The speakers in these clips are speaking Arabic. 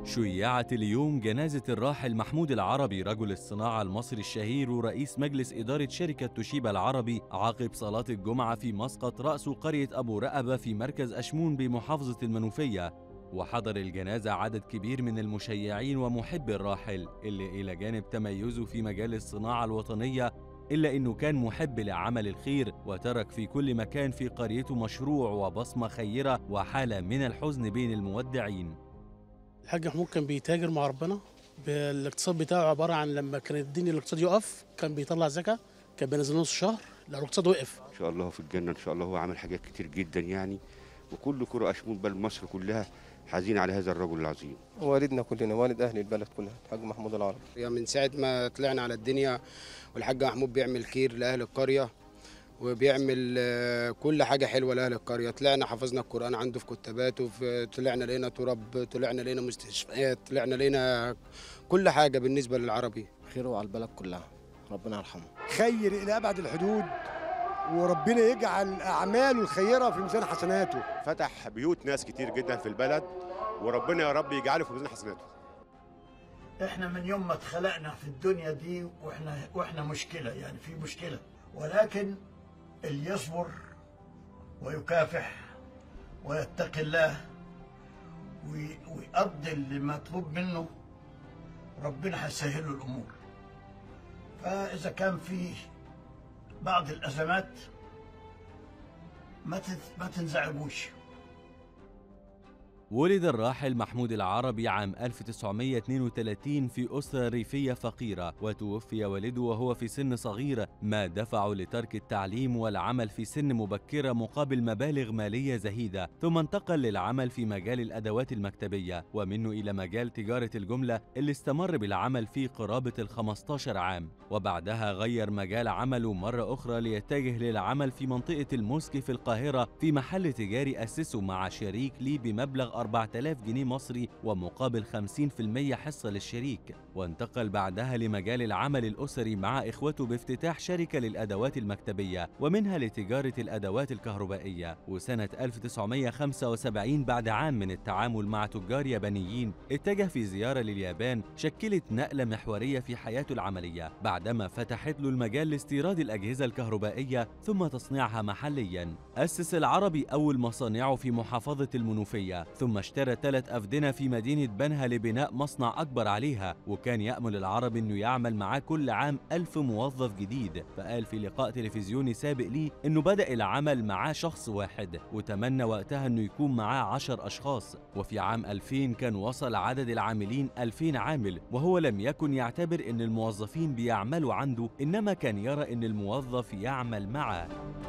شُيّعت اليوم جنازة الراحل محمود العربي رجل الصناعة المصري الشهير ورئيس مجلس إدارة شركة توشيبا العربي عقب صلاة الجمعة في مسقط رأس قرية أبو رقبة في مركز أشمون بمحافظة المنوفية. وحضر الجنازة عدد كبير من المشيعين ومحبي الراحل اللي إلى جانب تميزه في مجال الصناعة الوطنية إلا إنه كان محب لعمل الخير وترك في كل مكان في قريته مشروع وبصمة خيرة وحالة من الحزن بين المودعين. الحاج محمود كان بيتاجر مع ربنا. الاقتصاد بتاعه عباره عن لما كان الدنيا الاقتصاد يقف كان بيطلع زكاه، كان بينزل نص شهر لو الاقتصاد وقف. ان شاء الله في الجنه ان شاء الله. هو عمل حاجات كتير جدا يعني، وكل قرى اشمون بل مصر كلها حزين على هذا الرجل العظيم. والدنا كلنا، والد اهل البلد كلها الحاج محمود العربي. يعني من ساعه ما طلعنا على الدنيا والحاج محمود بيعمل خير لاهل القريه وبيعمل كل حاجه حلوه لاهل القريه. طلعنا حفظنا القران عنده في كتاباته، طلعنا لقينا تراب، طلعنا لقينا مستشفيات، طلعنا لقينا كل حاجه بالنسبه للعربي. خيره على البلد كلها، ربنا يرحمه. خير الى ابعد الحدود، وربنا يجعل اعماله الخيره في ميزان حسناته. فتح بيوت ناس كتير جدا في البلد، وربنا يا رب يجعله في ميزان حسناته. احنا من يوم ما اتخلقنا في الدنيا دي واحنا مشكله، يعني في مشكله، ولكن اللي يصبر ويكافح ويتقي الله ويقضي اللي مطلوب منه ربنا هيسهل له الامور. فاذا كان في بعض الازمات ما تنزعجوش. ولد الراحل محمود العربي عام 1932 في أسرة ريفية فقيرة، وتوفي والده وهو في سن صغير، ما دفعه لترك التعليم والعمل في سن مبكرة مقابل مبالغ مالية زهيدة، ثم انتقل للعمل في مجال الأدوات المكتبية ومنه إلى مجال تجارة الجملة اللي استمر بالعمل فيه قرابة 15 عام، وبعدها غير مجال عمله مرة أخرى ليتجه للعمل في منطقة الموسكي في القاهرة في محل تجاري أسسه مع شريك ليه بمبلغ 4000 جنيه مصري ومقابل 50% حصة للشريك، وانتقل بعدها لمجال العمل الأسري مع إخوته بافتتاح شركة للأدوات المكتبية ومنها لتجارة الأدوات الكهربائية. وسنة 1975 بعد عام من التعامل مع تجار يابانيين اتجه في زيارة لليابان شكلت نقلة محورية في حياته العملية بعدما فتحت له المجال لاستيراد الأجهزة الكهربائية ثم تصنيعها محليا. أسس العربي أول مصانعه في محافظة المنوفية، ثم اشترى 3 أفدنة في مدينة بنها لبناء مصنع أكبر عليها، وكان يأمل العربي أنه يعمل معاه كل عام 1000 موظف جديد. فقال في لقاء تلفزيوني سابق ليه أنه بدأ العمل معاه شخص واحد وتمنى وقتها أنه يكون معاه 10 أشخاص، وفي عام 2000 كان وصل عدد العاملين 2000 عامل، وهو لم يكن يعتبر أن الموظفين بيعملوا عنده، إنما كان يرى أن الموظف يعمل معه.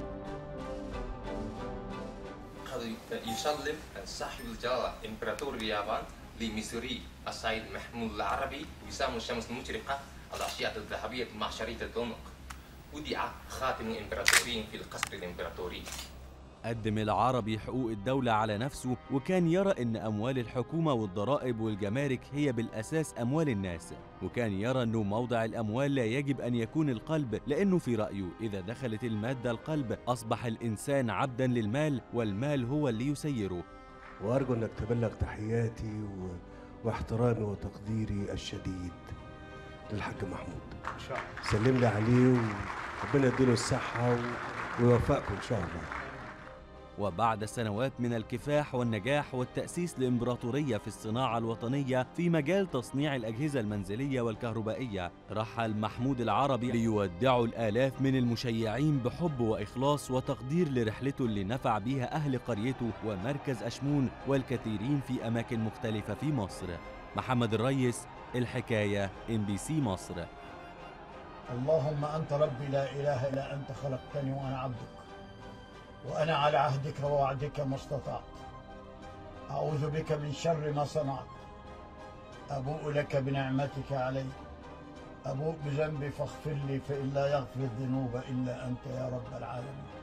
يسلم صاحب الجلالة إمبراطور اليابان لمصري السيد محمود العربي وسام الشمس المشرقة الأشياء الذهبية المعشرية الدمق، ودع خاتم الإمبراطورين في القصر الإمبراطوري. قدم العربي حقوق الدولة على نفسه، وكان يرى أن أموال الحكومة والضرائب والجمارك هي بالأساس أموال الناس، وكان يرى أنه موضع الأموال لا يجب أن يكون القلب، لأنه في رأيه إذا دخلت المادة القلب أصبح الإنسان عبدا للمال والمال هو اللي يسيره. وأرجو أنك تبلغ تحياتي واحترامي وتقديري الشديد للحاج محمود. ان شاء الله سلم لي عليه وربنا يديله الصحة ويوفقكم إن شاء الله. وبعد سنوات من الكفاح والنجاح والتأسيس لإمبراطورية في الصناعة الوطنية في مجال تصنيع الأجهزة المنزلية والكهربائية، رحل محمود العربي ليودعه الآلاف من المشيعين بحب وإخلاص وتقدير لرحلته اللي نفع بيها أهل قريته ومركز أشمون والكثيرين في أماكن مختلفة في مصر. محمد الريس، الحكاية، MBC مصر. اللهم أنت ربي لا إله إلا أنت، خلقتني وأنا عبدك، وأنا على عهدك ووعدك ما استطعت، أعوذ بك من شر ما صنعت، أبوء لك بنعمتك علي، أبوء بذنبي فاغفر لي، فإن لا يغفر الذنوب إلا أنت يا رب العالمين.